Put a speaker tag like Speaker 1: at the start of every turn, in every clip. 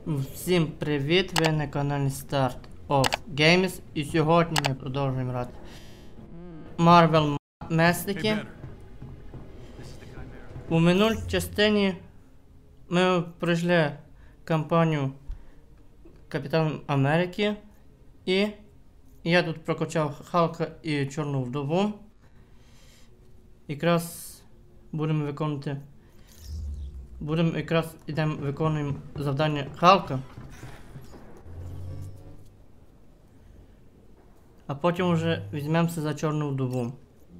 Speaker 1: Всім привіт! Ви на каналі Start of Games. І сьогодні ми продовжуємо грати Marvel Месники. У минулій частині ми пройшли кампанію Капітан Америки. І я тут прокачав Халка і Чорну Вдову. Якраз будемо виконувати. Виконуємо завдання Халка. А потім вже візьмемося за Чорну Вдову.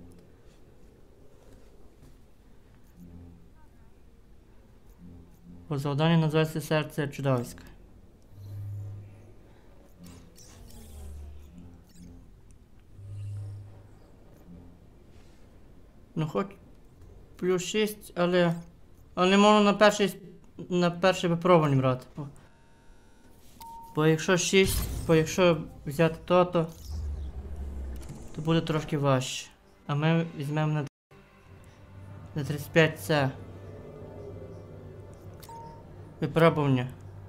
Speaker 1: Бо завдання називається Серце Чудовиська. Ну хоч плюс 6, але не можна на перше випробування брати. Бо якщо 6, якщо взяти то буде трошки важче. А ми візьмемо на 35 це. Випробування.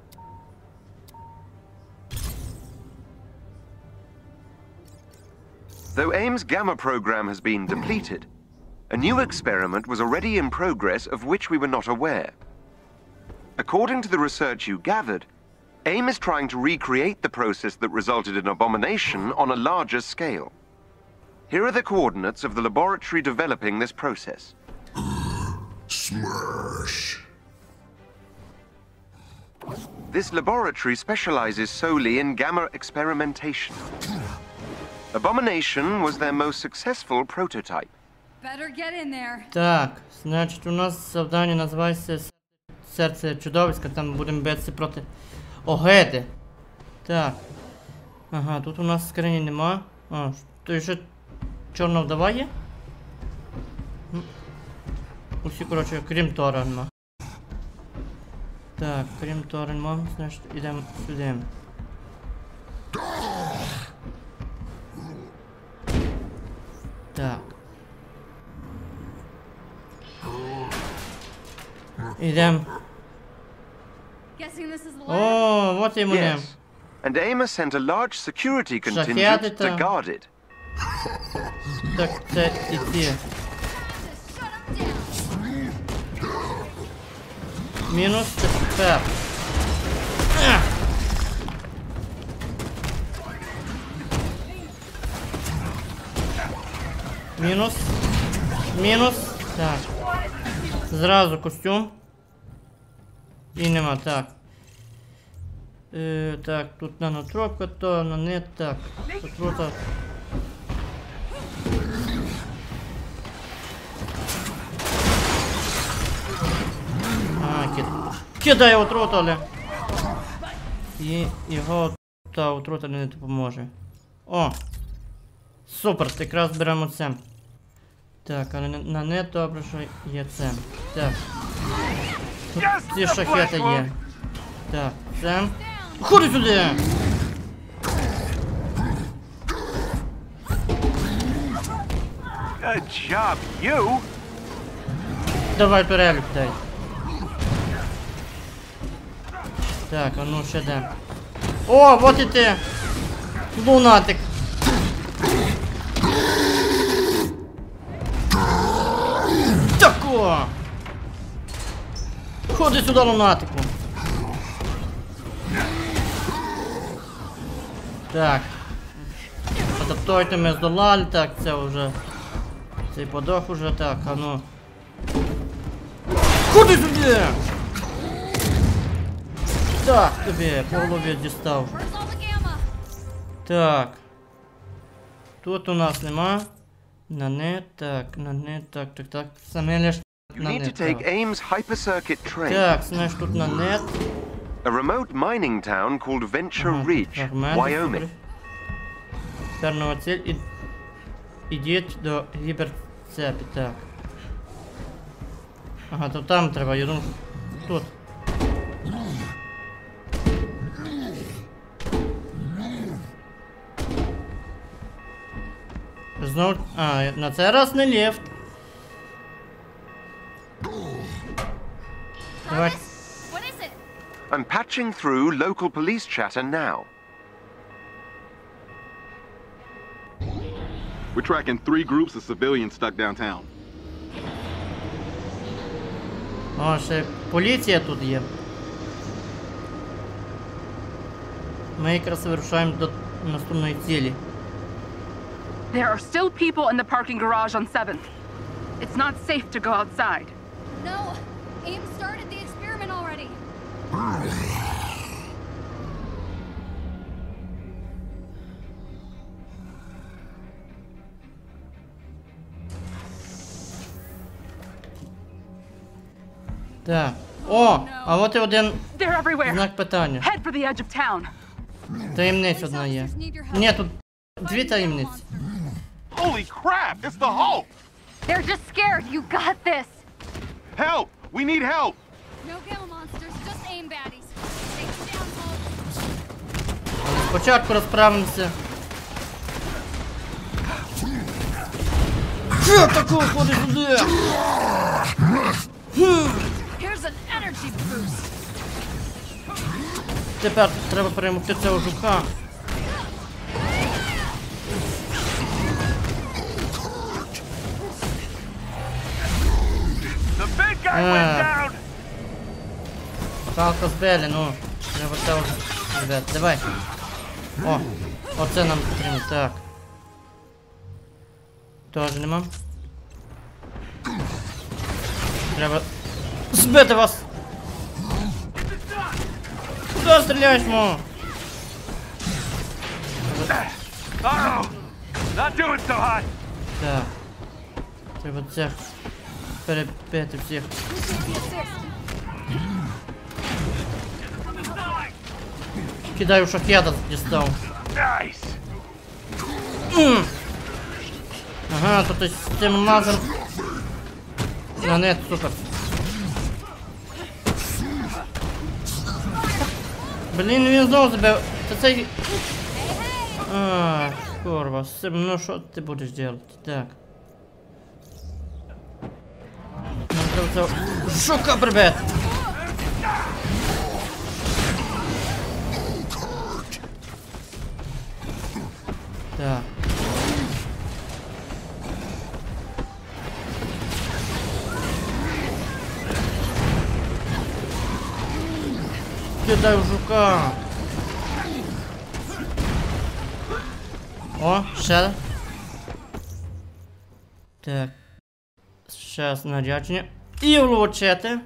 Speaker 2: Though AIM's Gamma program has been depleted, a new experiment was already in progress of which we were not aware. According to the research you gathered, AIM is trying to recreate the process that resulted in Abomination on a larger scale. Here are the coordinates of the laboratory developing this process.
Speaker 3: Smash!
Speaker 2: This laboratory specializes solely in gamma experimentation. Abomination was their most successful prototype.
Speaker 4: Better get in there.
Speaker 1: Так, значить у нас завдання називається Серце Чудовиська, там будемо битися проти Огеди. Так. Ага, тут у нас скрині нема. А, то ще Чорна Вдова є? Усі, коротше, крім Тора нема. Так, крім Тора нема, значить йдемо сюди. Так. Ідем. О, вот і мене.
Speaker 2: Yes, and AIM has sent a large security contingent to guard it.
Speaker 1: Так, це іти. Мінус тепер. Мінус. Мінус. Так. Зразу костюм. І нема, так. Так, тут нанотропка, то не так. Отрута. Кидає отруту, але. І його та отрута не допоможе. О! Супер, якраз беремо це. Так, але на не добре, що є це. Так. Тут ці шахети є. Так, це. Ходи сюди!
Speaker 2: Good job, you!
Speaker 1: Давай перелік дай. Так, а ну ще де. О, вот і ти! Лунатик! Тако! Ходи сюди, лунатику! Так. Адаптуйте, ми здолали, так, це вже. Цей подох уже, так, а ну. Ходи сюди! Так, тобі, по голові дістав. Так. Тут у нас нема. На не, так, так. Саме лиш на не, так. Так, знаєш, тут на нет.
Speaker 2: A remote mining town called Venture Ridge, Wyoming.
Speaker 1: Тепер нова ціль. Ідіть до гіперцепі, так. Ага, то там треба, я думаю, тут. Знову... А, на цей раз не ліфт. Давай.
Speaker 2: I'm patching through local police chatter now.
Speaker 3: We're tracking 3 groups of civilians stuck downtown.
Speaker 1: О, ще поліція тут є. Ми якраз вирушаємо до наступної цілі.
Speaker 5: There are still people in the parking garage on 7th. It's not safe to go outside.
Speaker 4: No, AIM started the experiment already.
Speaker 1: Так. О! А от і один
Speaker 5: They're everywhere.
Speaker 1: знак питання.
Speaker 5: Head for the edge of town.
Speaker 1: Таємниця одна є. Ні, тут 2 таємниці.
Speaker 3: Holy crap! It's the Hulk!
Speaker 4: They're just scared. You got this.
Speaker 3: Help! We need help!
Speaker 4: No gamma monsters, just AIM baddies. Take them down, Hulk.
Speaker 1: Спочатку розправимося. Що такого ходить сюди?
Speaker 5: Here's an energy boost.
Speaker 1: Тепер треба перемогти цього жука.
Speaker 3: The big guy went down!
Speaker 1: Палка з Белі, ну. Треба цього ребят, давай. О, оце нам потрібно, так. Тоже нема. Треба збити вас! Куди стріляєш, мо?
Speaker 3: Uh-oh! Not doing so hot!
Speaker 1: Так. Треба цих перебити всіх. Кидаю шахеда, дістав.
Speaker 3: Nice!
Speaker 1: Ага, тут ось з цим лазером. На нет, супер. Блін, він знову забив. Це цей... Курва, ну що ти будеш делать? Так. Нам треба цього жука прибити. Так. Кидай в жука. О, ще. Так. Ще снарядження. І влучити.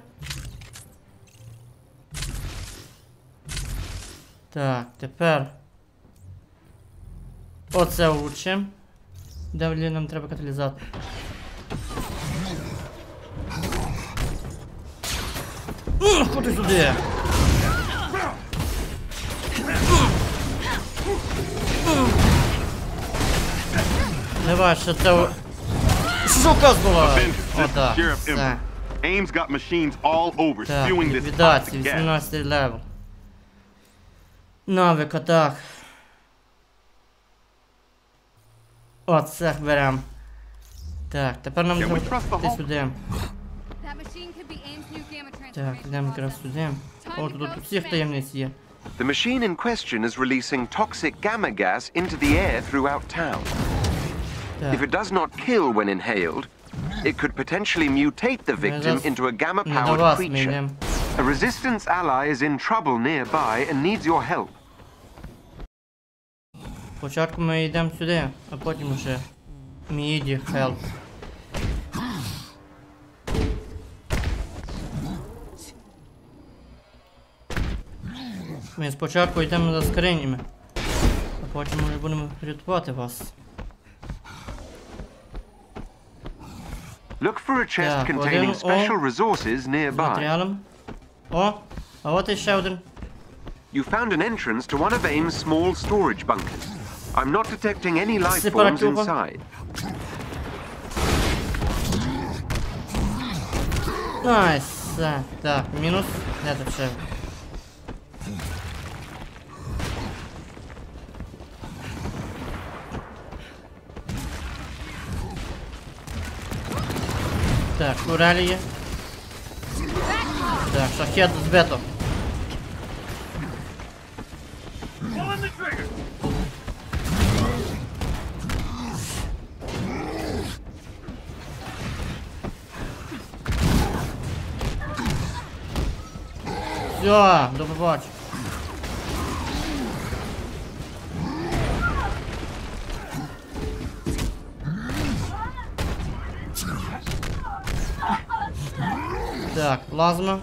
Speaker 1: Так, тепер. Оце влучимо. Далі нам треба каталізатор. Ходи сюди. Давай, що це... Жука збила! О, так, все.
Speaker 3: AIM's got machines all over,
Speaker 1: Так,
Speaker 3: spewing this
Speaker 1: ліквідація,
Speaker 3: toxic gas.
Speaker 1: 18 левел. Навик атак. Оце берем. Так, тепер нам
Speaker 3: Can we
Speaker 1: треба
Speaker 3: trust the
Speaker 1: йти
Speaker 3: Hulk?
Speaker 1: сюди.
Speaker 4: That machine could be AIM's new gamma
Speaker 1: Так,
Speaker 4: transformation
Speaker 1: йдемо якраз
Speaker 4: process.
Speaker 1: сюди. О, тут всіх таємниць є.
Speaker 2: The machine in question is releasing toxic gamma gas into the air throughout town. If
Speaker 1: Так,
Speaker 2: it does not kill when inhaled, it could potentially mutate the victim into a
Speaker 1: не до
Speaker 2: gamma-powered
Speaker 1: вас ми
Speaker 2: creature.
Speaker 1: йдемо.
Speaker 2: A resistance ally is in trouble nearby and needs your help.
Speaker 1: Спочатку ми йдемо сюди, а потім вже міді хелп. Ми спочатку йдемо за скринями, а потім вже будемо рятувати вас.
Speaker 2: Look for a chest
Speaker 1: Так,
Speaker 2: containing
Speaker 1: один,
Speaker 2: special
Speaker 1: о,
Speaker 2: resources
Speaker 1: З
Speaker 2: nearby.
Speaker 1: матеріалом. О, а от іще один.
Speaker 2: You found an entrance to one of AIM's small storage bunkers. I'm not detecting any life forms
Speaker 1: Сепаратюга.
Speaker 2: inside.
Speaker 1: Найс, все. Так, мінус. Де тут ще? Так, турелі є. Так, шахет збито.
Speaker 3: Pulling the trigger.
Speaker 1: Все, до побачення. Так, плазма.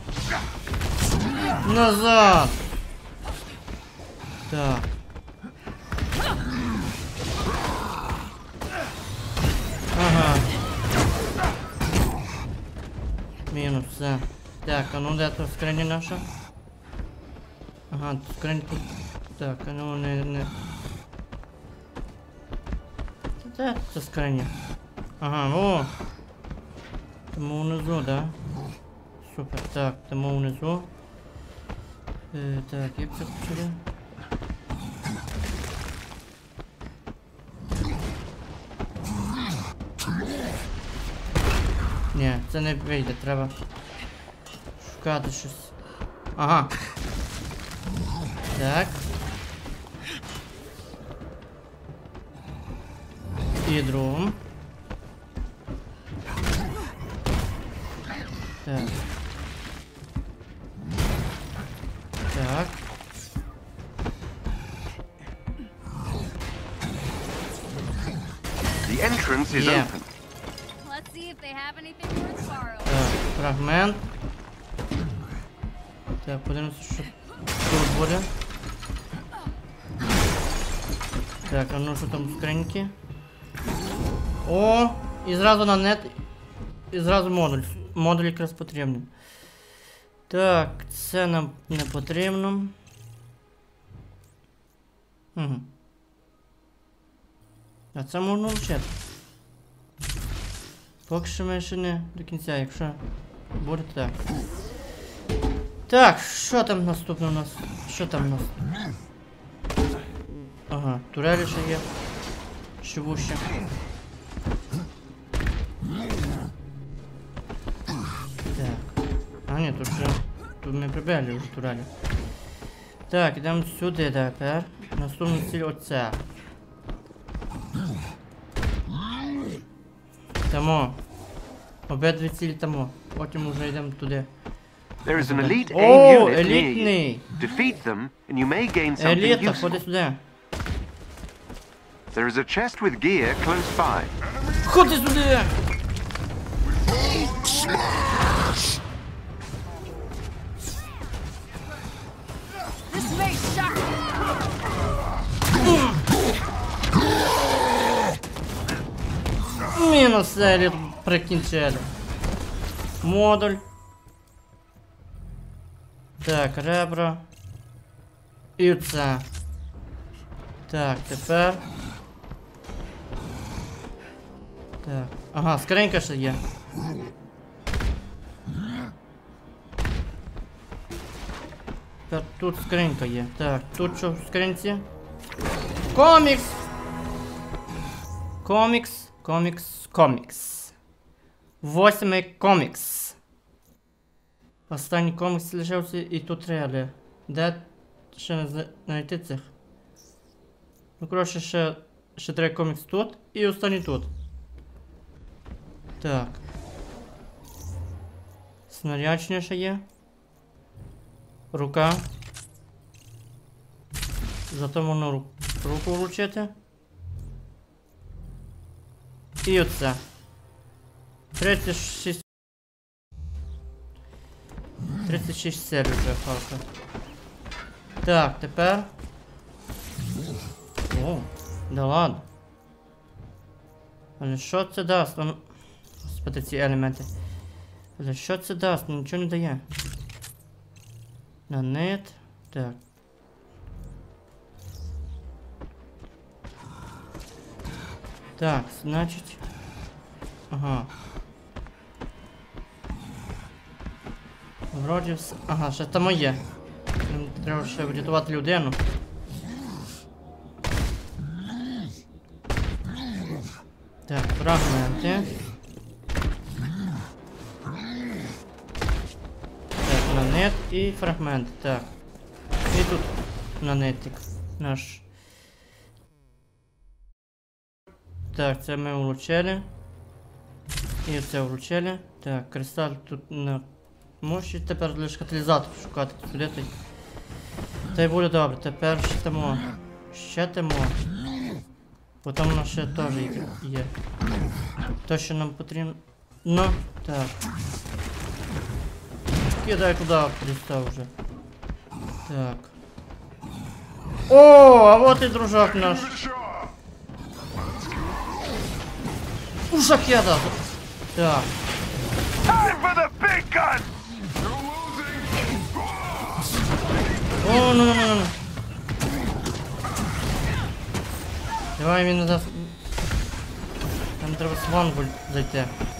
Speaker 1: Назад. Так. Ага. Мінус, все. Так, а ну де тут скриня наша? Ага, скриня тут. Так, а ну не. Де це скриня? Ага, о! Тому внизу, да? Супер, так, тому внизу. Так, як це почали? Ні, це не вийде, треба шукати щось. Ага. Так. І другу. Так. Так.
Speaker 2: The entrance is
Speaker 1: Yeah.
Speaker 2: open.
Speaker 4: Let's see if they have anything worth borrowing.
Speaker 1: Так, фрагмент. Так, подивимося, що тут буде. Так, а ну що там в скриньки? О! І зразу на нет. І зразу модуль. Модуль якраз потрібний. Так, це нам не потрібно. Угу. А це можна вчити. Поки що ми ще не до кінця, якщо буде так. Так, що там наступне у нас? Що там у нас? Ага, турелі ще є. Ще вуще. Так. А ні, тут вже... Тут ми прибігли вже турелі. Так, йдемо сюди тепер. Наступна ціль оця. Тому. Обидві цілі тому. Потім вже йдемо туди.
Speaker 2: There is an elite
Speaker 1: О,
Speaker 2: AIM unit near you.
Speaker 1: елітний!
Speaker 2: Defeat them, and you may gain something
Speaker 1: Еліта,
Speaker 2: useful.
Speaker 1: ходи сюди.
Speaker 2: There is a chest with gear close by.
Speaker 1: Ходи сюди!
Speaker 4: This may shock you.
Speaker 1: Мінус еліт прикінчили. Модуль. Так, ребра. І це. Так, тепер. Так. Ага, скринька ще є. Так, тут скринька є. Так, тут що в скринці? Комікс! Комікс. 8 комікс. Останній комікс лишився і тут реалі. Де ще не знайти цих? Ну, коротше, ще 3 комікс тут і останній тут. Так. Снарядження ще є. Рука. Зато можна руку вручити. І оце. 36 серій вже палка. Так, тепер. О, да ладно. Але що це дасть? Господи, ці елементи. Але що це дасть? Нічого не дає. На нет. Так. Так, значить. Ага. Вроді все. Ага, ще там є. Треба ще врятувати людину. Так, фрагменти. Так, нанет і фрагмент. Так. І тут нанетик. наш. Так, це ми влучили. І це влучили. Так, кристаль тут на мощі. Тепер лише каталізатор шукати сюди. Та й буде добре. Тепер ще темо. Ще темо. Потім у нас ще теж є. То, що нам потрібно. Ну, так. Кидай туди кристал вже. Так. О, а вот і дружок наш. Ужакеда! Так.
Speaker 3: Time for the big gun!
Speaker 1: О, ну. Давай він не дасть. Там треба сван зайти.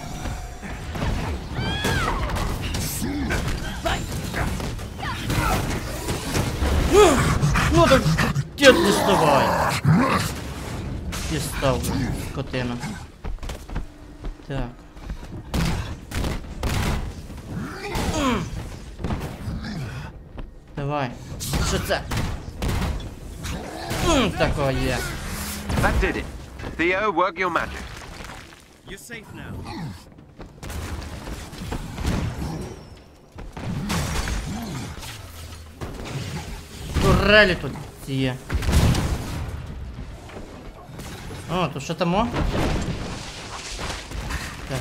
Speaker 1: Ну так дід діставай. Дістав, скотина. Так. Давай. Що це? Такого є.
Speaker 2: That did it. Theo, work your magic.
Speaker 3: You're safe now.
Speaker 1: Турелі тут є. О, тут що там? Так.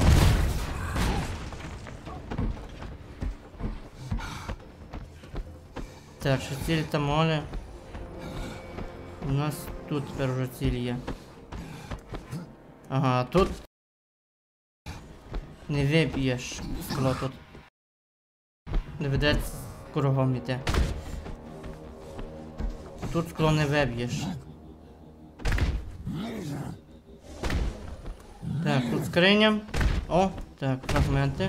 Speaker 1: Так, що цілі там олі. У нас тут тепер вже цілі є. Ага, тут не виб'єш скло тут. Доведеться кругом іти. Тут скло не виб'єш. Так, тут скриня. О, так, фрагменти.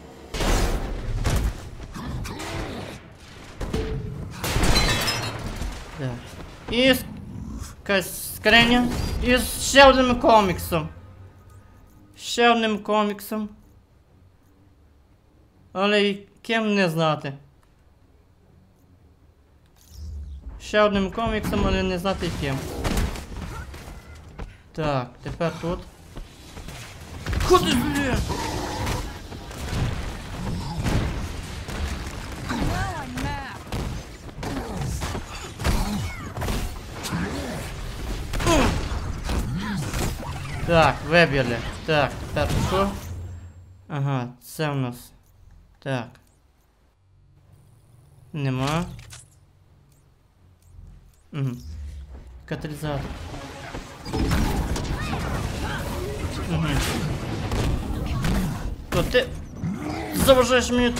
Speaker 1: Так. І якась скриня. І з ще одним коміксом. Ще одним коміксом. Але яким не знати. Ще одним коміксом, але не знати яким. Так, тепер тут. Ходи, блін! Так, вибігли. Так, тепер що? Ага, це у нас. Так. Нема. Угу. Каталізатор. Угу. То ти заважаєш мені.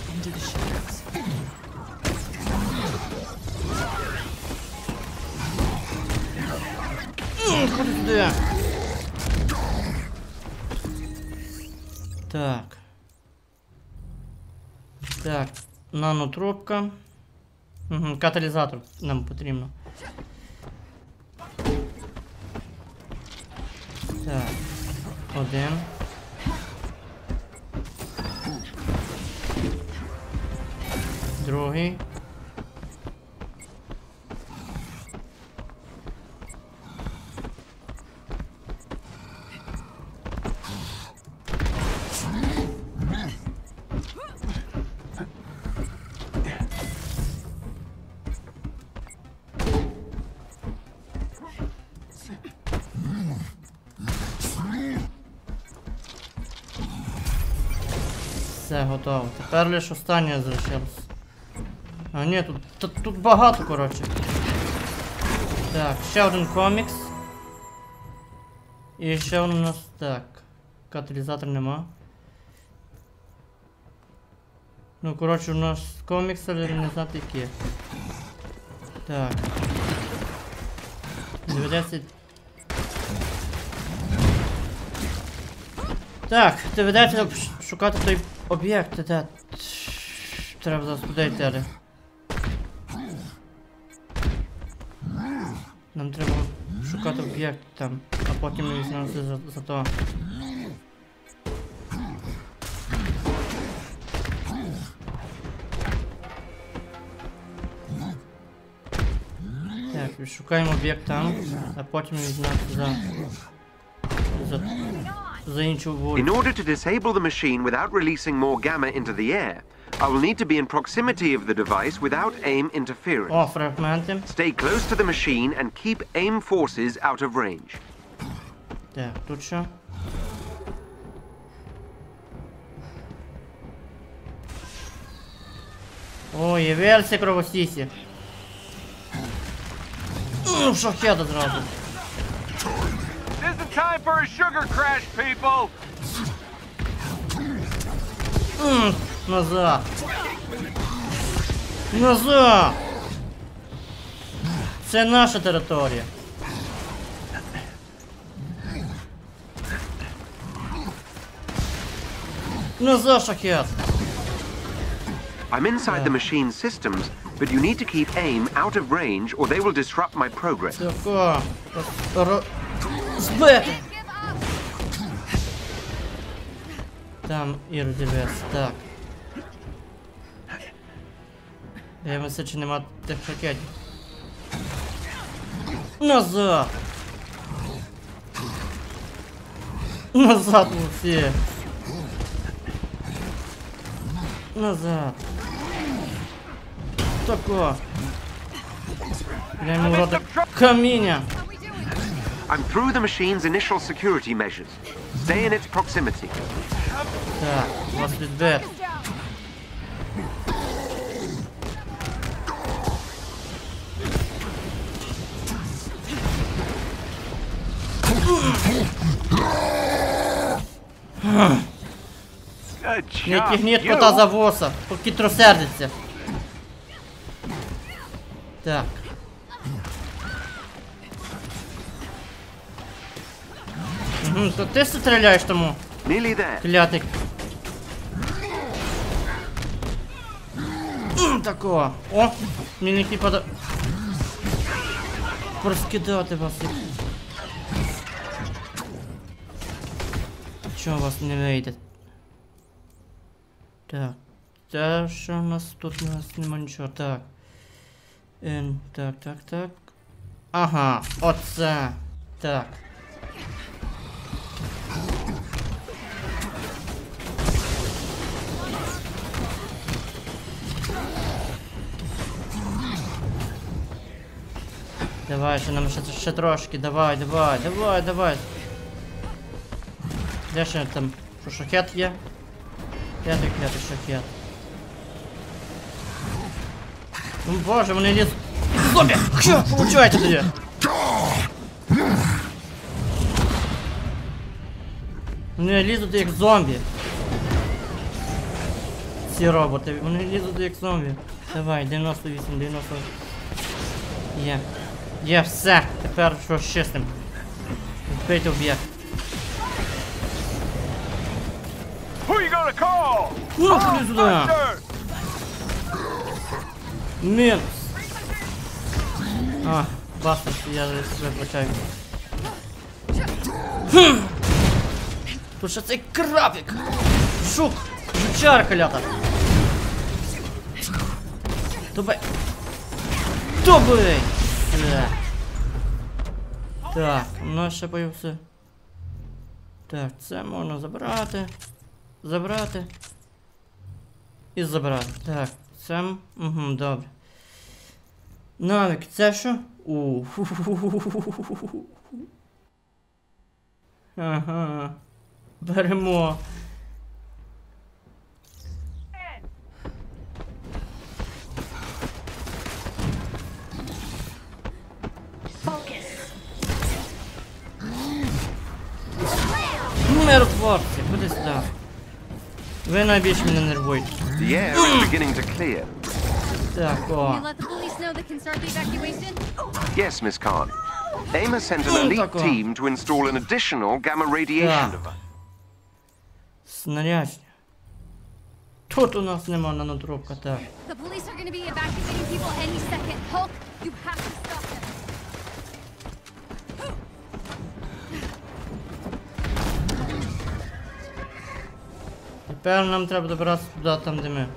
Speaker 1: Ходи туди. Так. Так, нанотрубка. Угу, каталізатор нам потрібно. Так. Один. Другий. Все, готово. Тепер лише останнє залишилось. А ні, тут багато, коротше. Так, ще один комікс. І ще у нас так. Каталізатор нема. Ну, коротше, у нас комікс, але не знати які. Так. Доведеться. Так, доведеться шукати той об'єкт, де треба зараз туди йти, але. Нам треба шукати об'єкт там, а потім ми візьмемося за то. Так, Шукаємо об'єкт там, а потім візьмемо за іншу волю.
Speaker 2: In order to disable the machine without releasing more gamma into the air, I will need to be in proximity of the device without AIM interference.
Speaker 1: О, фрагменти.
Speaker 2: Stay close to the machine and keep AIM forces out of range.
Speaker 1: Так, тут що? О, є версія кровосісі. Ну, шахеда зразу.
Speaker 3: This is time for a sugar crash, people!
Speaker 1: Назад. Назад. Це наша територія. Назад, шахет.
Speaker 2: I'm inside the machine's systems, but you need to keep AIM out of range or they will disrupt my progress.
Speaker 1: Тако. Збити.
Speaker 4: Give up!
Speaker 1: Там і розірветься. Так. Дивимося, чи нема тих ракетів. Назад! Назад всі! Назад! Тако! Прямо рода каміння!
Speaker 4: How we doing?
Speaker 2: I'm through the machine's initial security measures. Stay in its proximity.
Speaker 1: Так, вас відбити.
Speaker 3: Good
Speaker 1: Не
Speaker 3: job,
Speaker 1: тягніть
Speaker 3: you.
Speaker 1: кота за воса, поки тросердиться. Так. То ти стріляєш тому,
Speaker 2: Nearly there.
Speaker 1: клятик. Такого. О, мені не пода... Розкидати вас. Чого у вас не вийде? Так. Та що у нас тут? У нас нема нічого. Так. Так. Ага, оце. Так. Давай, ще нам ще трошки, давай. Де ще там? Що, шахет є? Клятий шахет. Ну боже, вони лізуть. Зомбі! Що? Получайте тоді! Вони лізуть як зомбі. Ці роботи, вони лізуть як зомбі. Давай, 98. Є, все. Тепер що з чистим. Відбийте об'єкт.
Speaker 3: Who you gonna call?
Speaker 1: Ну, ходи сюди.
Speaker 3: Buster!
Speaker 1: Мінус. А, бастер, я вибачаю. Тут ще цей крабик. Жук. Жучара калята. Добей. Так, у нас ще появився. Так, це можна забрати. І забрати. Так, це... Угу, добре. Навик, це що? Ага. Беремо. Миротворці, куди сюди? Ви найбільше мене нервуєте.
Speaker 2: The air is beginning to clear.
Speaker 1: Так,
Speaker 4: Can
Speaker 1: о.
Speaker 4: you let the police know they can start the evacuation?
Speaker 2: Yes, Miss Khan. AIM has sent an elite team to install an additional gamma radiation
Speaker 1: Так.
Speaker 2: device.
Speaker 1: Снаряження. Тут у нас нема нанотрубка, так.
Speaker 4: The police are gonna be evacuating people any second. Hulk, you have to stop them.
Speaker 1: Тепер нам треба добратися туди, там де ми.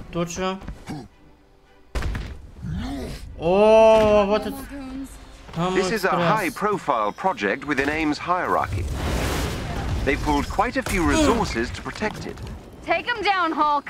Speaker 1: Тут що? О, вот это.
Speaker 2: This is a high-profile project within AIM's hierarchy. They pulled quite a few resources to protect it.
Speaker 4: Take him down, Hulk.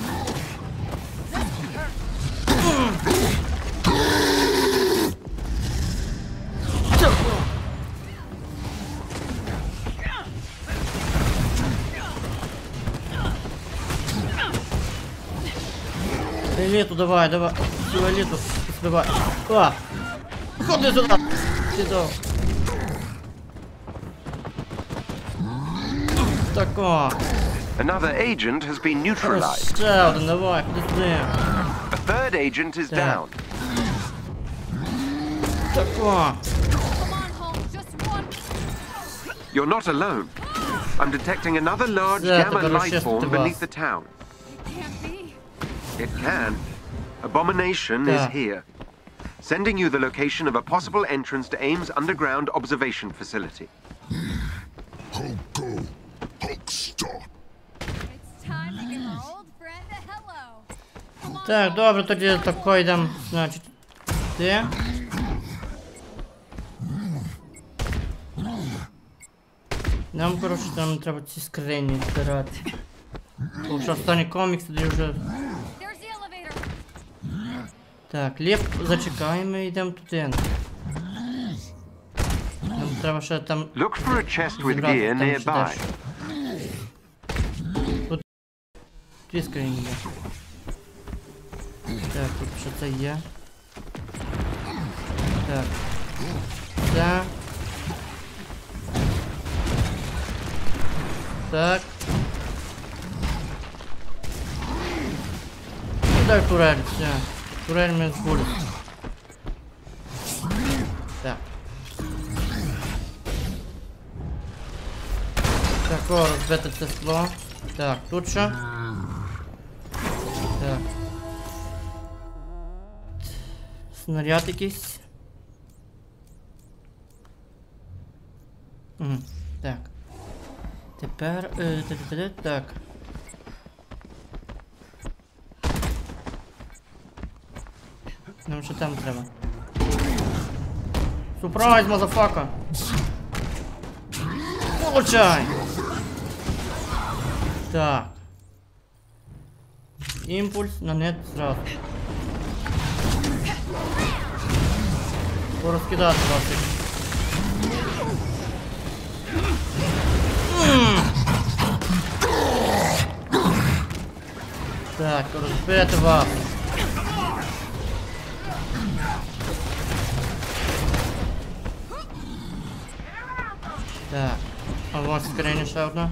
Speaker 1: Элиту давай, давай. Всю элиту сбивай. А! Ходи сюда! Сюда. Так, о.
Speaker 2: Another agent has been neutralized.
Speaker 1: Ще один, давай, ходи сюди.
Speaker 2: A third agent is down.
Speaker 1: Так, о.
Speaker 4: Come on, Hulk. Just one.
Speaker 2: You're not alone. I'm detecting another large
Speaker 1: Yeah,
Speaker 2: gamma
Speaker 1: but
Speaker 2: life
Speaker 1: it's
Speaker 2: form
Speaker 1: just
Speaker 2: beneath the town.
Speaker 4: Can't be.
Speaker 2: It can. Abomination is
Speaker 1: Yeah.
Speaker 2: here, sending you the location of a possible entrance to AIM's underground observation facility.
Speaker 6: Hulk go. Hulk stop.
Speaker 4: It's time to give our old friend a hello. Come on,
Speaker 1: Так,
Speaker 4: Hulk.
Speaker 1: добре, тоді тако йдемо, значить. Де? Нам, коротше, там треба ці скрині збирати. Тому що останні комікси, де вже...
Speaker 4: There's the elevator.
Speaker 1: Так, ліфт зачекаємо і йдемо туди. Нам треба ще там...
Speaker 2: Look for a chest with
Speaker 1: зібрати
Speaker 2: gear
Speaker 1: там ще
Speaker 2: nearby.
Speaker 1: дещо. Тут дві скрині є. Так, тут ще це є. Так. Так. Так. Дай турель, все. Турель ми збули. Так. Так, о, розбите це скло. Так, тут що? Так. Снаряд якийсь. Так. Тепер... Так. Нам що там треба? Сюрприз, мазафака! Получай! Так. Імпульс на нет зразу. Порозкидати вас. Так, розбити вас. Так, а ось скриня ще одна.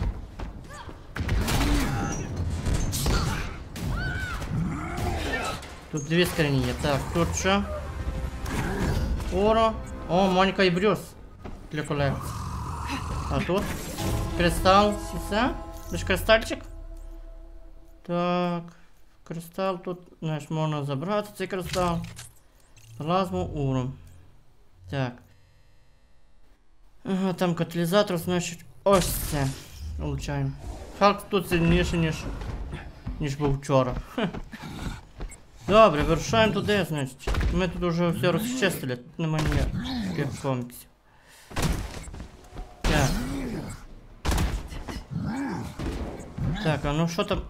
Speaker 1: Тут дві скрині є. Так, тут що? Оро. О, Моніка і Брюс. Для колекції. А тут? Кристал. Все? Лиш кристальчик? Так. Кристал тут, знаєш, можна забрати цей кристал. Плазму уром. Так. Ага, там каталізатор, значить, ось це. Получаємо. Халк тут сильніший, ніж був вчора. Добре, вирушаємо туди, значить. Ми тут вже все розчистили, тут немає ніяких коміксів. Так. Так, а ну що там?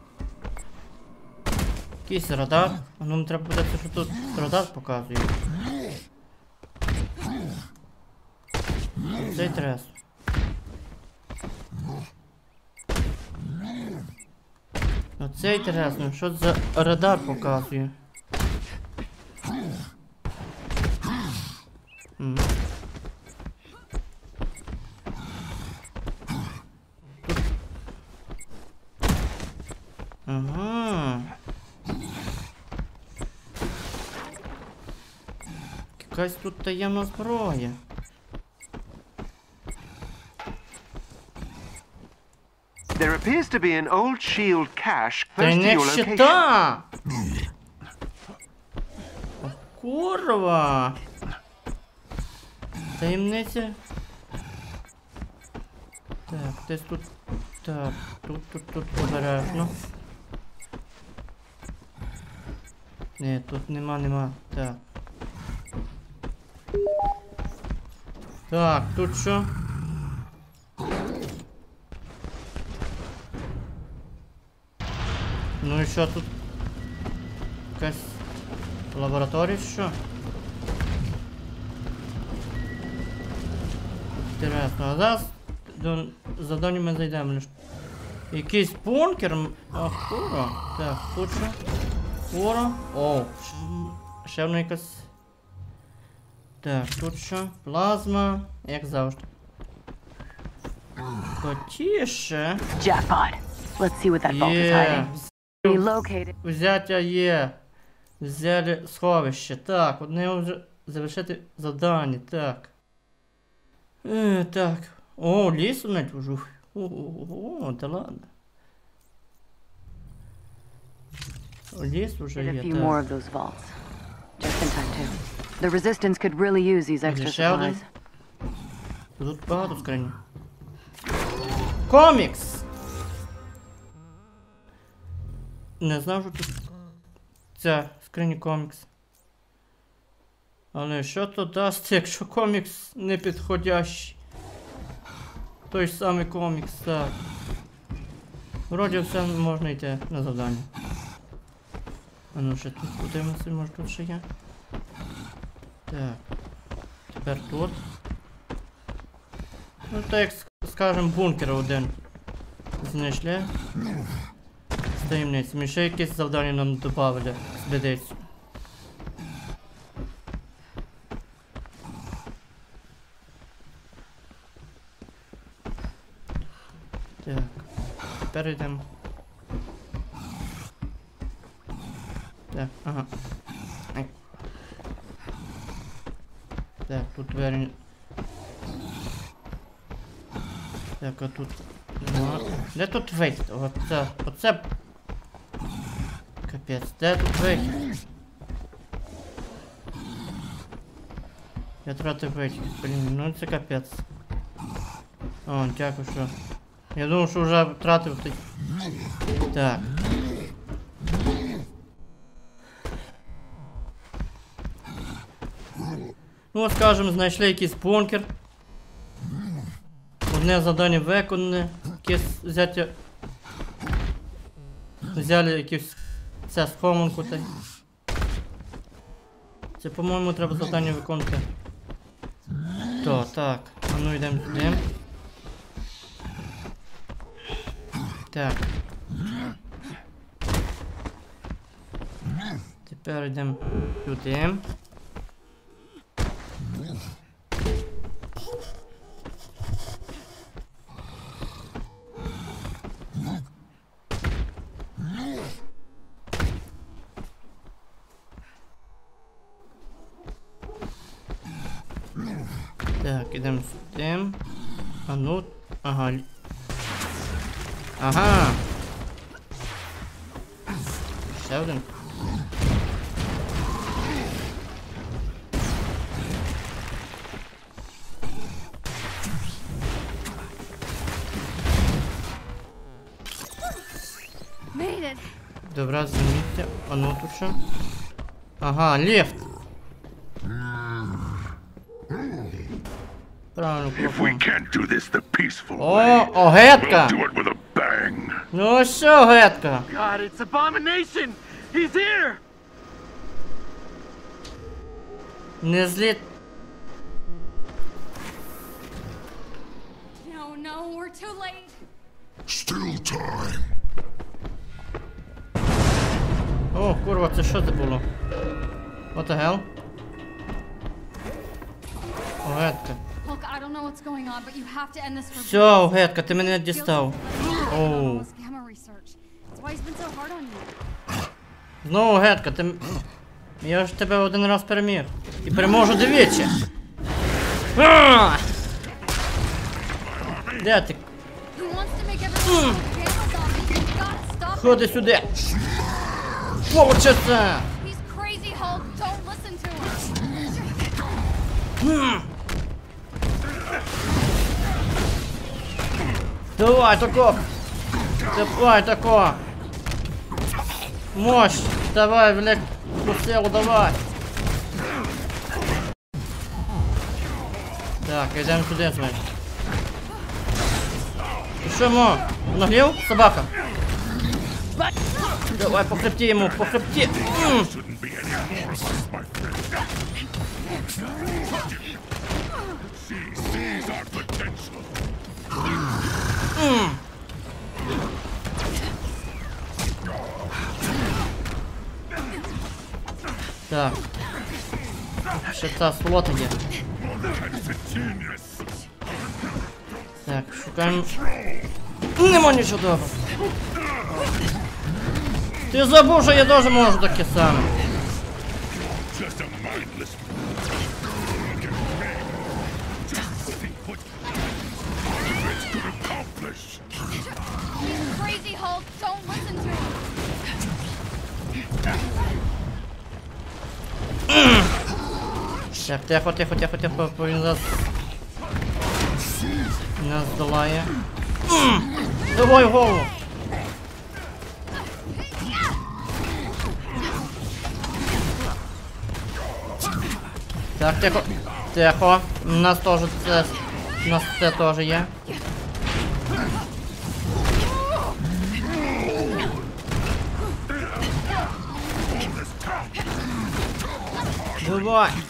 Speaker 1: Якийсь радар. А ну треба подивитися, що тут радар показує. Цей трес. Оце інтересно, що за радар показує. Ага. Якась тут таємна зброя.
Speaker 2: There appears to be an old shield cache
Speaker 1: Та
Speaker 2: close
Speaker 1: й
Speaker 2: to
Speaker 1: не
Speaker 2: your location.
Speaker 1: щита! О, курва! Таємниця. Так, десь тут. Так, тут обережно. Ні, тут нема. Так. Так, тут що? Ну і що тут? Якась лабораторія, що? Інтересно, а зараз до завдання ми зайдемо. Якийсь бункер? А, фура. Так, тут що? Фура. О, ще одна якась. Так, тут що? Плазма, як завжди. Потіше.
Speaker 7: Jackpot. Let's see what that vault is
Speaker 1: Є.
Speaker 7: hiding. Relocated.
Speaker 1: Взяття є. Взяли сховище. Так, одне вже завершити завдання. Так. Так. О, ліс навіть вже. О, та ладно. Ліс вже
Speaker 7: Did a
Speaker 1: є,
Speaker 7: few more
Speaker 1: так.
Speaker 7: of those vaults. Just in time too. The Resistance could really use these extra
Speaker 1: ще один?
Speaker 7: supplies.
Speaker 1: Тут багато скрині. Комікс! Не знав, що тут ця скрині комікс. Але що то дасть, якщо комікс не підходящий? Той самий комікс, так. Вроді все можна йти на завдання. А ну ще тут подивимося, може тут ще є. Так. Тепер тут. Ну так як скажем, бункер один. Знайшли. З таємницями. Ще якісь завдання нам додали. Здається. Так. Тепер йдемо. Так, ага. Ай. Так, тут двері. Так, а тут. Нема. Де тут вихід? Оце. Капець, де тут вихід? Я тратив вихід, блін, ну це капець. О, дякую, що. Я думав, що вже втратив той. Так. Ну, скажем, знайшли якийсь бункер. Одне завдання виконане. Якесь взяття. Взяли якусь ця схованку. Це, по-моєму, треба завдання виконувати. То, так. А ну йдемо сюди. Так. Тепер йдемо сюди. Так, ідемо сюди. А ну, ага. Ага. Ще один.
Speaker 4: Made it.
Speaker 1: Добре, замітьте. А ну тут що? Ага, ліфт. Правильно,
Speaker 6: If we can't do this the peaceful
Speaker 1: О,
Speaker 6: way,
Speaker 1: огетка!
Speaker 6: we'll do it with a bang.
Speaker 1: Ну що, огетка?
Speaker 3: God, it's Abomination! He's here!
Speaker 1: Не зліт.
Speaker 4: No, we're too late.
Speaker 6: Still time.
Speaker 1: О, курва, це що це було? What the hell? Огетка.
Speaker 4: Look, I don't know what's going on, but you have to end this for
Speaker 1: Все, огетка, ти мене дістав. Оу.
Speaker 4: Gamma research. That's why he's been so hard on you.
Speaker 1: Знову огетка, ти... Я ж тебе один раз переміг. І переможу двічі. А! Де ти?
Speaker 4: He wants to make everyone look Gamma zombies. You gotta stop him.
Speaker 1: Ходи сюди. Получиться.
Speaker 4: He's crazy, Hulk. Don't listen to him.
Speaker 1: Давай, тако. Давай, тако. Мощь. Давай, блядь. таку силу, давай. Так, йдемо сюди, значить. Ти що, мо? Наглів? Собака? Давай, по хребті йому, по хребті. Так. Ще та сволота є. Так, шукаємо. Нема нічого доброго. Ти забув, що я теж можу таке саме.
Speaker 4: Crazy Hulk, don't listen to him.
Speaker 1: Так, тихо, тихо, тихо, тихо, бо він нас здолає. Давай голову! Так, тихо, тихо, у нас це теж є. Давай!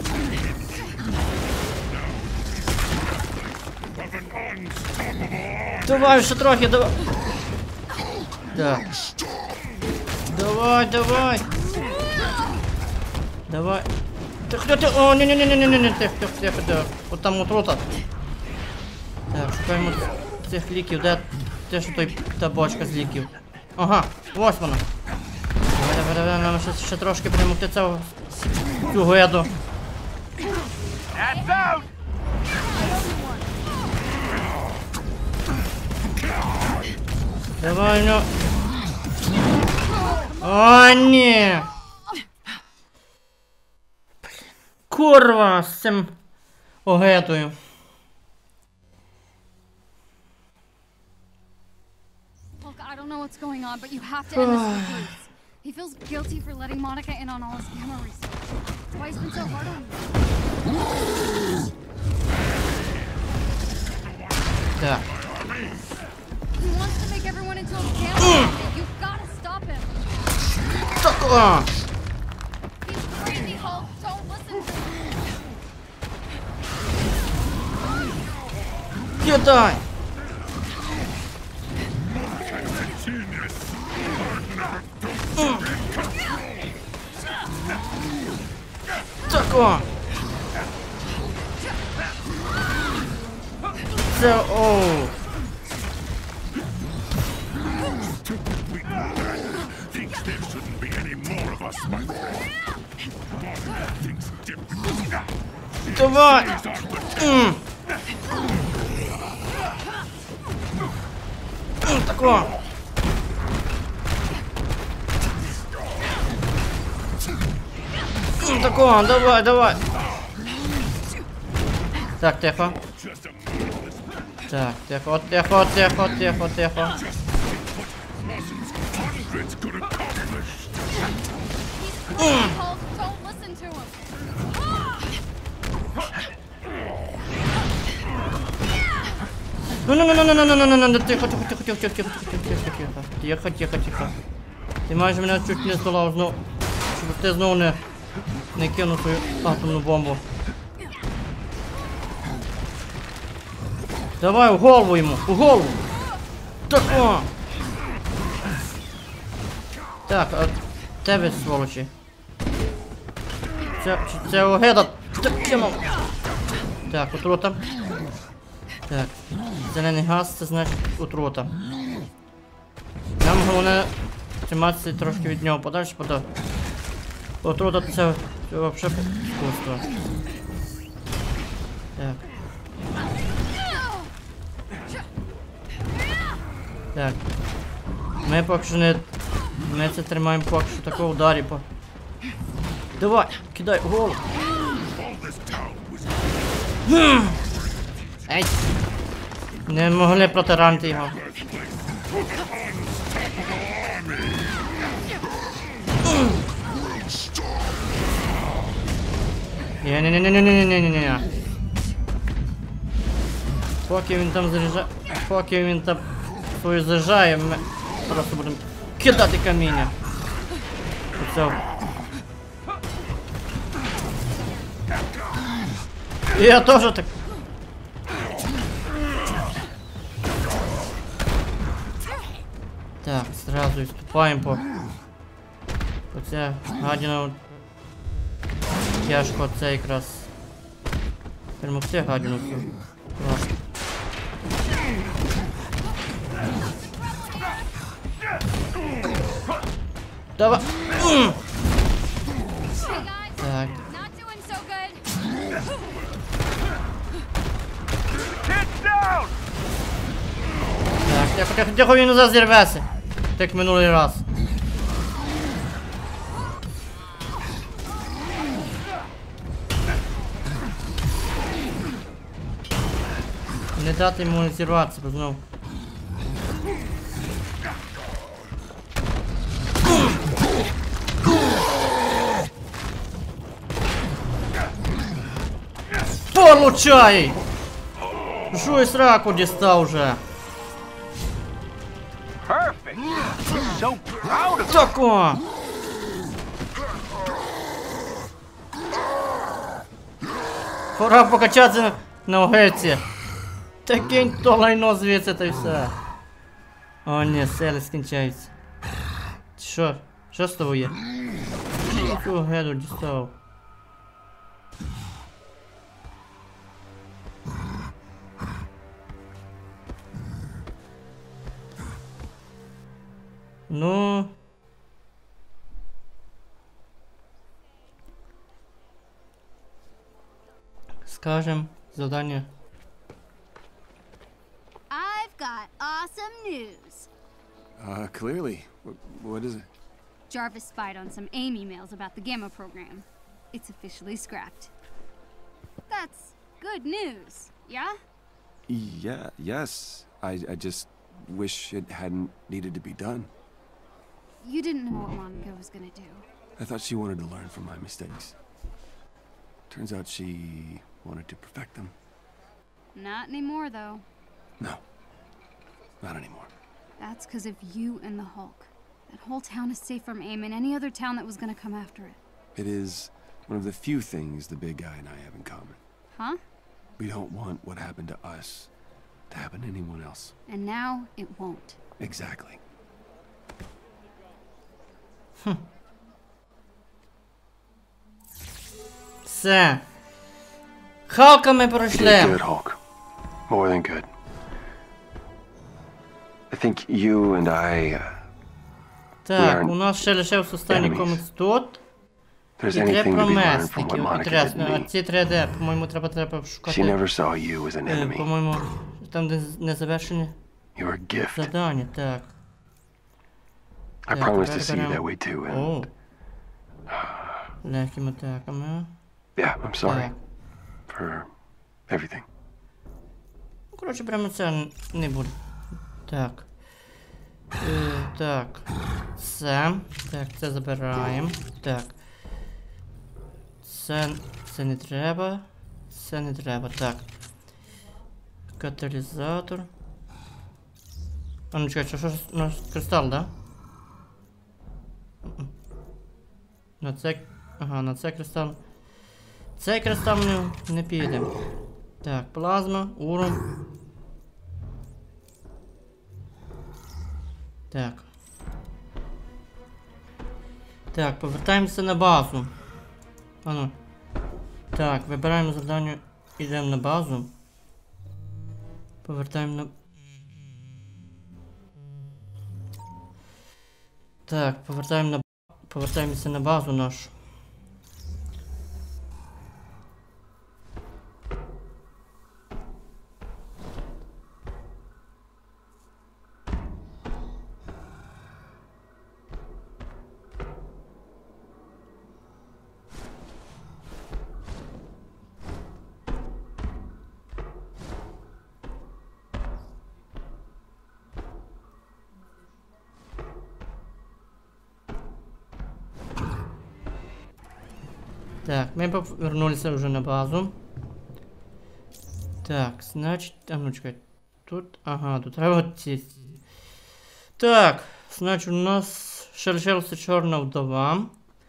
Speaker 1: Давай, ще трохи, давай! Так. Давай, давай! Давай! Тихо, тихо! О, ні-ні-ні-ні-ні-ні! Тихо, тихо, тихо, тихо! От там отрута! Так, шукаємо цих ліків, де що та бочка з ліків? Ага, ось вона! Давай, давай, давай, нам ще трошки примогти цю геду.
Speaker 3: That's out!
Speaker 1: Давай, ну. О, ні. Курва, з цим огетою.
Speaker 4: Hulk, I don't know what's going on, but you have to end this with Bruce. He feels guilty for letting Monica in on all his gamma research. That's why he's been so hard on you.
Speaker 1: Так.
Speaker 4: He wants to make everyone into a gamma. You've got to stop him.
Speaker 1: Так, о.
Speaker 4: He's crazy, Hulk. Don't listen to him.
Speaker 1: Кидай. Так, о. Це, оу.
Speaker 6: Thinks there shouldn't be any more of us, my friend. Thinks differently.
Speaker 1: Давай. Так, о. Так, о, давай, давай. Так, тихо. Так, тихо, тихо, тихо, тихо, тихо.
Speaker 6: Hundreds could accomplish.
Speaker 4: He's crazy, Hulk. Don't listen to him.
Speaker 1: Ну, тихо, тихо, тихо, тихо, тихо, тихо, тихо, тихо, тихо. Ти майже мене чуть не здолав знову, щоб ти знову не кинув свою атомну бомбу. Давай, у голову йому, у голову. Так, о. Так, а тебе, сволочі. Це огеда. Так, кинув. Так, отрута. Так, зелений газ, це значить отрута. Нам головне триматися трошки від нього подальше, бо отрута це взагалі вкусно. Так. Так. Ми поки що не... Ми це тримаємо поки що такого ударі по... Давай, кидай у голову. Ей! Не могли протаранити його. Ні-ні-ні-ні-ні-ні-ні-ні. Поки він там заряджає... Поки він там свою заряджає, ми просто будемо кидати каміння. Оце. І я теж так. Так, сразу відступаємо по це гадіна. Тяжко це якраз перемогти гадіну. Просто. Давай. Так.
Speaker 4: Not doing so good.
Speaker 3: Get down!
Speaker 1: Так, тихо, він зараз зірветься. Так минулий раз. Не дати йому зірватися, бо знов. Получай! Жуй сраку дістав вже.
Speaker 3: Perfect. So proud of
Speaker 1: Тако! Пора покачатися на огірці. Та кинь то лайно звідси та й все. О ні, сели скінчаються. Що? Що з тобою є? Яку геду дістав? Ну... Скажем, задание.
Speaker 4: I've got awesome news.
Speaker 8: Clearly. What is it?
Speaker 4: Jarvis spied on some AIM emails about the Gamma program. It's officially scrapped. That's good news, yeah?
Speaker 8: Yeah, yes. I just wish it hadn't needed to be done.
Speaker 4: You didn't know what Monica was gonna do.
Speaker 8: I thought she wanted to learn from my mistakes. Turns out she wanted to perfect them.
Speaker 4: Not anymore, though.
Speaker 8: No. Not anymore.
Speaker 4: That's because of you and the Hulk. That whole town is safe from AIM and any other town that was gonna come after it.
Speaker 8: It is one of the few things the big guy and I have in common.
Speaker 4: Huh?
Speaker 8: We don't want what happened to us to happen to anyone else.
Speaker 4: And now it won't.
Speaker 8: Exactly.
Speaker 1: Все. Халка ми
Speaker 2: You did
Speaker 1: пройшли.
Speaker 2: good, Hulk. More than good. I think you and I,
Speaker 1: Так, у нас ще лишився останній
Speaker 2: enemies.
Speaker 1: комікс тут.
Speaker 2: if there's
Speaker 1: І треба
Speaker 2: anything
Speaker 1: про
Speaker 2: to be learned from what
Speaker 1: месників.
Speaker 2: Monica did
Speaker 1: Інтересно,
Speaker 2: to
Speaker 1: а
Speaker 2: me,
Speaker 1: ці 3D, по-моєму, треба
Speaker 2: she
Speaker 1: шукати.
Speaker 2: never saw you as an enemy.
Speaker 1: По-моєму, там де незавершені
Speaker 2: You're a gift.
Speaker 1: завдання, так.
Speaker 2: I
Speaker 1: Так,
Speaker 2: promise to
Speaker 1: тепер
Speaker 2: see you that
Speaker 1: беремо-
Speaker 2: way too, and
Speaker 1: О. Легкими атаками.
Speaker 2: yeah, I'm sorry
Speaker 1: Так.
Speaker 2: for everything.
Speaker 1: Ну, коротше, прямо це не буде. Так. Так. Це. Так, це забираємо. Так. Це не треба. Це не треба. Так. Каталізатор. А ну чекай, що ж у нас кристал, да? На це. Ага, на це кристал. Цей кристал не піде. Так, плазма, урон. Так. Так, повертаємося на базу. Ану. Так, вибираємо завдання, йдемо на базу. Повертаємо на... Так, повертаємося на базу нашу. Так, ми повернулися вже на базу. Так, значить, а ну чекай. Тут, ага, тут треба ці. Так, значить у нас ще лишилася чорна вдова.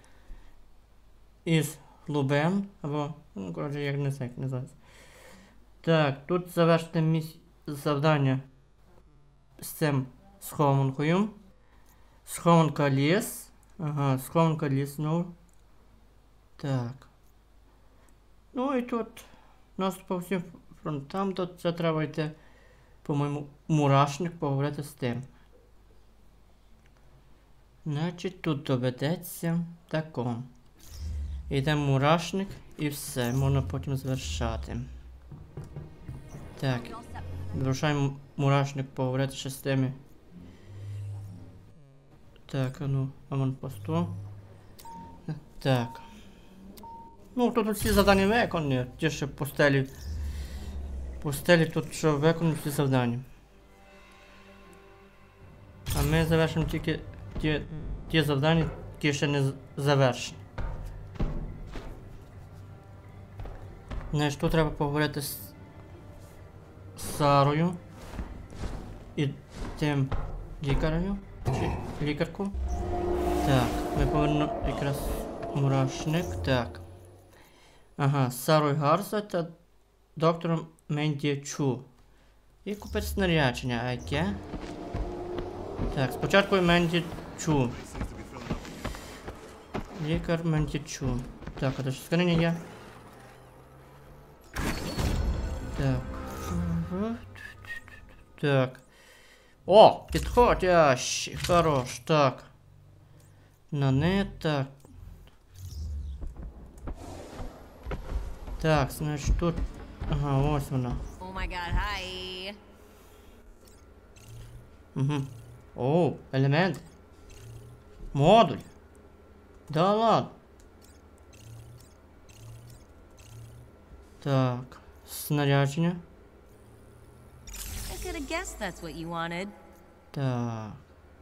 Speaker 1: Із Лубен, або, ну, коротше, як не знаю, як називається. Так, тут завершити завдання з цим схованкою. Схованка ліс. Ага, схованка ліс, ну. Так. Ну і тут у нас по всім фронтам, тут це треба йти, по-моєму, мурашник поговорити з тим. Значить, тут доведеться тако. Йде мурашник і все, можна потім завершати. Так, вирушаємо мурашник поговорити ще з тими. Так, а ну, аванпосту. Так. Ну, тут всі завдання виконані, ті ще по стелі. По стелі тут що виконані всі завдання. А ми завершимо тільки ті завдання, які ще не завершені. Знаєш, тут треба поговорити з Сарою і тим лікарем, чи лікарку. Так, ми повернемо якраз мурашник, так. Ага, з Сарою Гарса та доктором Мендічу. І купити снарядження, а яке? Так, спочатку Мендічу. Лікар Мендічу. Так, а то що скриння є? Так. Так. О, підходящий, хорош, так. На не так. Так, значить тут. Ага, ось вона.
Speaker 9: Oh my god, hi.
Speaker 1: Угу. О, елемент. Модуль. Да ладно. Так. Снарядження.
Speaker 9: I could have guessed that's what you wanted.
Speaker 1: Так.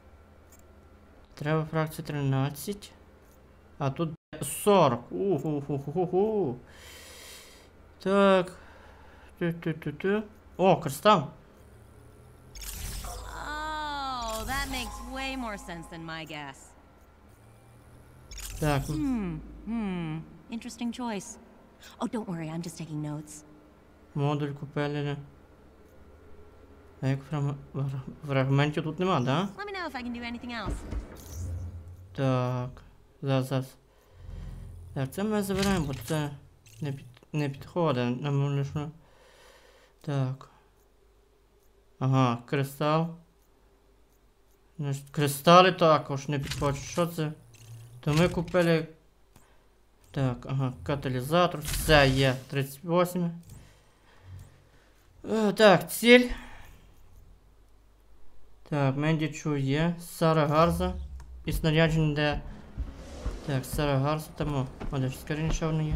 Speaker 1: Треба фракція 13. А тут 40. Уху-ху-ху-ху. Так. Ту-ту-ту-ту. О, кристал.
Speaker 9: Oh, that makes way more sense than my guess.
Speaker 1: Так.
Speaker 9: Interesting choice. Oh, don't worry, I'm just taking notes.
Speaker 1: Модуль купили. А як фрагментів тут нема, да?
Speaker 9: Let me know if I can do anything else.
Speaker 1: Так. Зараз. Так, це ми забираємо, бо це не підходить. Нам лише. Так. Ага, кристал. Значить, кристали також не підходять. Що це? То ми купили. Так, ага, каталізатор. Це є 38. Так, ціль. Так, Мендічу є. Сара Гарза. І снарядження де. Так, Сара Гарза там. О, де ж скоріше що воно є.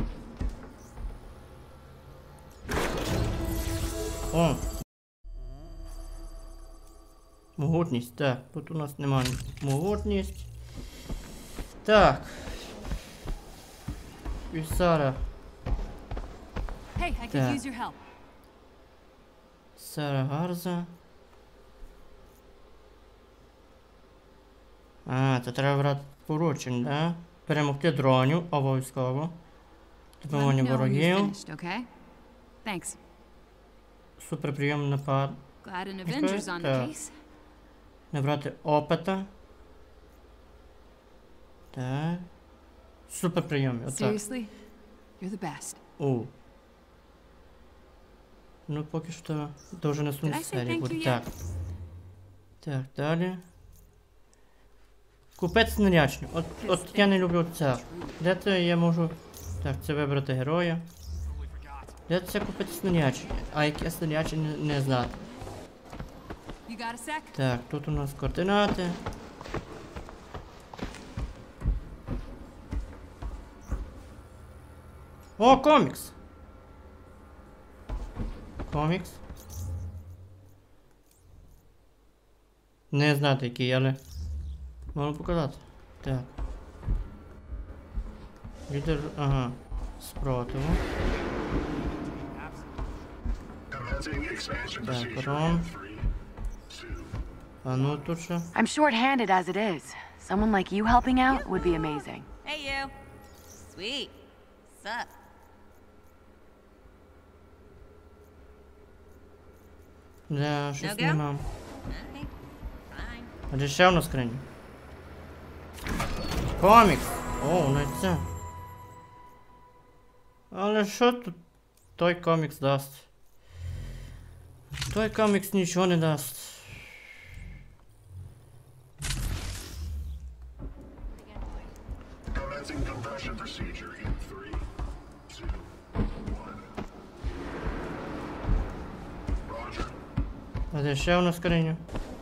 Speaker 1: О! Могутність, так. Тут у нас немає могутність. Так. І Сара.
Speaker 4: Hey, I could
Speaker 1: Yeah.
Speaker 4: use your help.
Speaker 1: Сара Гарза. А, це треба брати поручень, да? Перемогти дронів, обов'язково. Допомогти
Speaker 4: Let me know when you're
Speaker 1: ворогів.
Speaker 4: finished, okay? Thanks.
Speaker 1: Суперприйом напад.
Speaker 4: Glad an Avenger's on the
Speaker 1: Так.
Speaker 4: case.
Speaker 1: Набрати опита. Так. Суперприйом, отак.
Speaker 4: Seriously? You're the best.
Speaker 1: О. Ну, поки що дуже на
Speaker 4: Did I
Speaker 1: сумній
Speaker 4: say
Speaker 1: серії
Speaker 4: thank
Speaker 1: буде.
Speaker 4: you
Speaker 1: Так.
Speaker 4: yet?
Speaker 1: Так, далі. Купець снарядження. От я не люблю це. Де це я можу. Так, це вибрати героя. Де це купити снарядження? А яке снарядження не знати.
Speaker 4: You got a sec?
Speaker 1: Так, тут у нас координати. О, комікс! Комікс. Не знати який, але можу показати. Так. Лідер, ага, спротиву. Так, Ром. А ну тут що?
Speaker 7: I'm short-handed as it is. Someone like you helping out would be amazing.
Speaker 9: Hey, you. Sweet. Sup?
Speaker 1: Да, щось
Speaker 9: No go?
Speaker 1: нема.
Speaker 9: Okay. Fine.
Speaker 1: А де ще на скрині? Комікс! О, навіть це. Але що тут той комікс дасть? Той комікс нічого не дасть.
Speaker 6: Commencing compression procedure in 3, 2, 1. Roger.
Speaker 1: А де ще на скрині?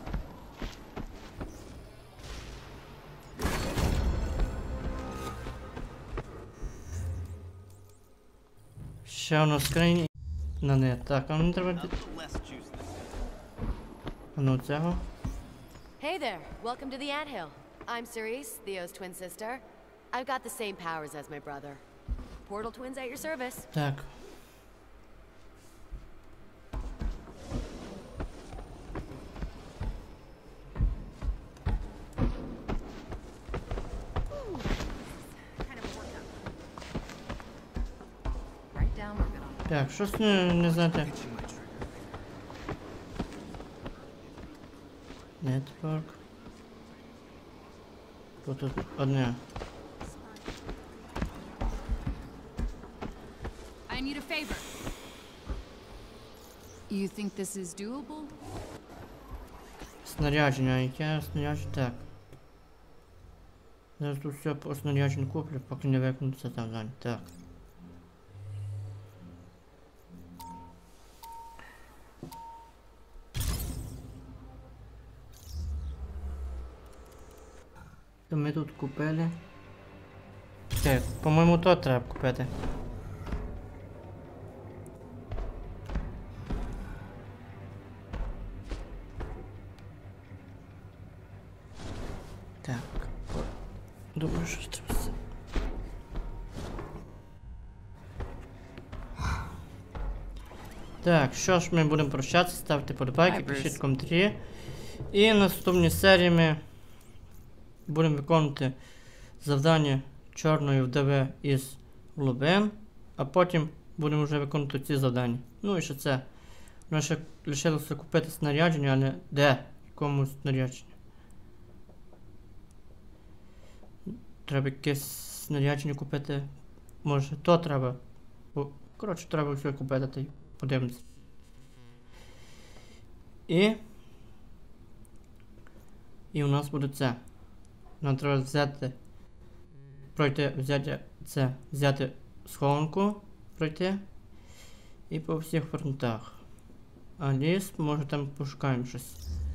Speaker 1: Ще на скрині. На не. Так, а мені треба... А ну цього.
Speaker 10: Hey there, welcome to the Anthill. I'm Cerise, Theo's twin sister. I've got the same powers as my brother. Portal twins at your service.
Speaker 1: Так.
Speaker 7: Write down we're good on.
Speaker 1: Так, щось не знаєте. Network. Тут одне.
Speaker 4: I need a favor. You think this is doable?
Speaker 1: Снарядження, яке снарядження? Так. Зараз тут все по снарядженню куплю, поки не виконується завдання. Так. То ми тут купили. Так, по-моєму, то треба купити. Так. Думаю, що треба. Так, що ж, ми будемо прощатися, ставте подобайки, пишіть коментарі. І в наступній серії ми будемо виконувати завдання чорної вдови із глибин, а потім будемо вже виконувати ці завдання. Ну і ще це. У нас ще лишилося купити снарядження, але де? Якому снарядження? Треба якесь снарядження купити. Може то треба. Бо, коротше, треба все купити, та й подивимось. І у нас буде це. Нам треба взяти, пройти, взяти схованку, пройти і по всіх фронтах. А ліс, може там пошукаємо щось.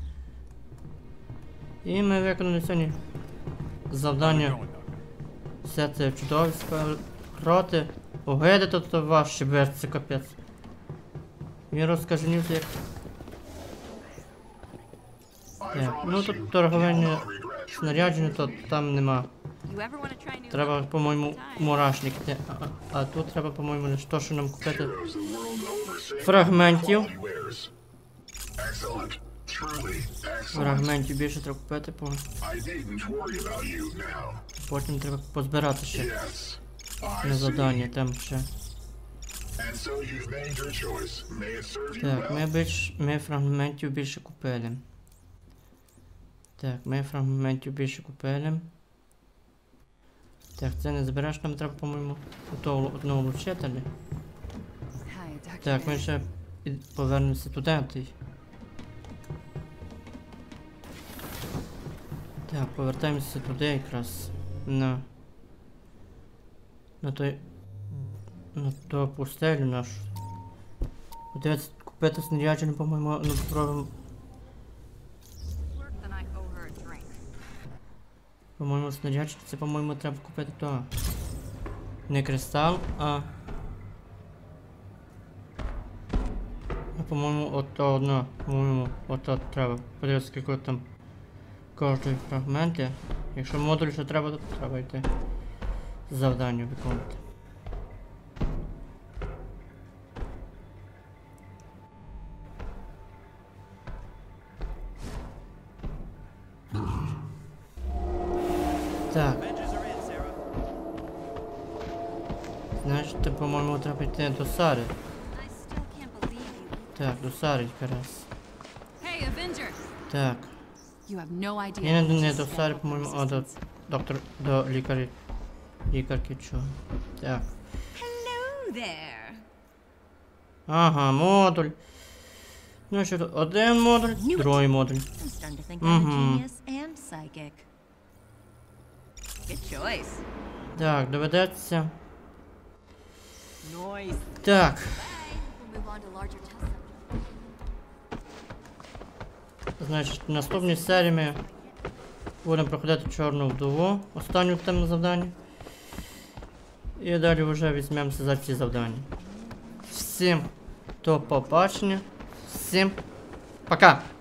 Speaker 1: І ми виконали сьогодні завдання. Все це чудовисько, роти, огиди тут важче берці, капець. Він розкаженівся як... Так, ну тут торговельне снарядження, то там нема. Треба, по-моєму, мурашник йти. А тут треба, по-моєму, лише то, що нам купити фрагментів. Фрагментів більше треба купити, потім треба позбирати ще на завдання, там ще. Так, ми фрагментів більше купили. Так, ми фрагментів більше купили. Так, це не збереш, нам треба, по-моєму, одного влучителя. Так, ми ще повернемося туди. Так, повертаємося туди якраз. На ту пустелю нашу. Дивіться, купити снарядження, по-моєму, ну спробуємо. По-моєму, снарядження, це, по-моєму, треба купити то. Не кристал, а... по-моєму, ото одно. По-моєму, ото треба. Подивитися, скільки там кожної фрагменти. Якщо модуль ще треба, то треба йти. завдання виконувати. Так. Значить, по-моєму, треба йти до Сари. Так, до Сари якраз.
Speaker 4: Hey, Avenger!
Speaker 1: Так.
Speaker 4: You have no idea.
Speaker 1: Я не до Сари, по-моєму, а до лікарки чого. Так.
Speaker 9: Hello there.
Speaker 1: Ага, модуль. Ну що тут, один модуль, другий модуль.
Speaker 9: I'm starting to think I'm a genius and psychic. Good choice.
Speaker 1: Так, доведеться.
Speaker 9: Nice.
Speaker 1: Так.
Speaker 4: We'll move on to larger tests.
Speaker 1: Значить, в наступній серії ми будемо проходити чорну вдову, останню темне завдання. І далі вже візьмемося за ці завдання. Всім до побачення. Всім пока!